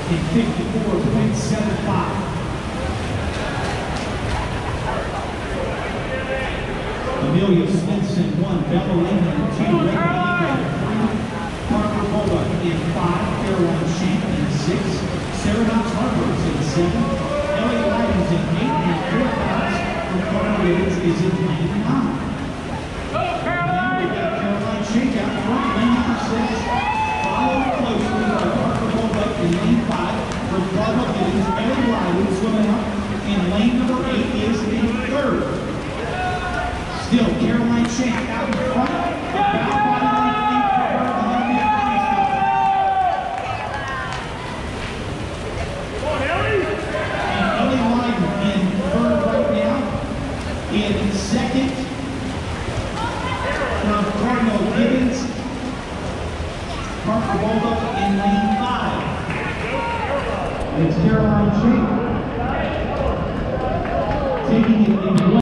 in 54.75. Amelia Stinson 1, Bella Lehman 2, Rebecca 3, Parker Bola in 5, Caroline Shank in 6, Sarah Knox Harvard in 7, Ellie Lyons in 8, and 4 pounds from Carter Gibbons is in 99. Caroline Shank out front, lane number 6, followed closely by Parker Bola in lane 5, from Carter Gibbons. Ellie Lyons swimming up in lane number 8 is in 3rd. Still, Caroline Shank out in front, about body length for her, and then be a and Ellie Lyden in 3rd right now. In 2nd, from Cardinal Gibbons, Parker Bola in lane 5. It's Caroline Shank.